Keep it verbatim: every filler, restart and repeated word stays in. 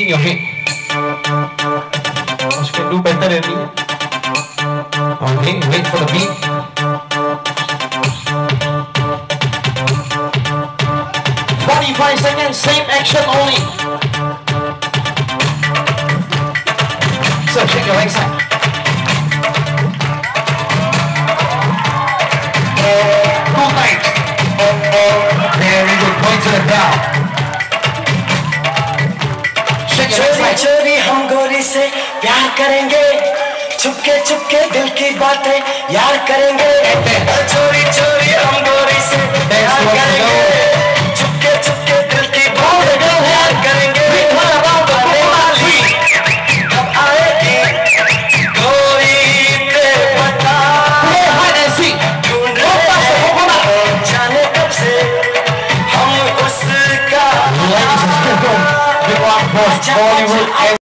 in your head. You can do better than me. Okay, wait for the beat. forty-five seconds, same action only. So shake your legs out. Too tight. Very good. Point to the ground. Shake your legs out. चोरी चोरी हम गोरी से प्यार करेंगे, चुपके चुपके दिल की बातें यार करेंगे। चोरी चोरी हम गोरी से प्यार करेंगे, चुपके चुपके दिल की बातें यार करेंगे। कब आएगी गोरी पे पता, ढूंढ रहे जाने कब से हम उसका। Bollywood